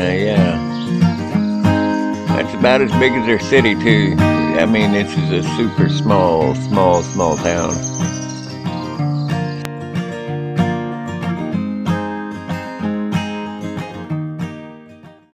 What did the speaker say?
Yeah. That's about as big as their city too. I mean, this is a super small town.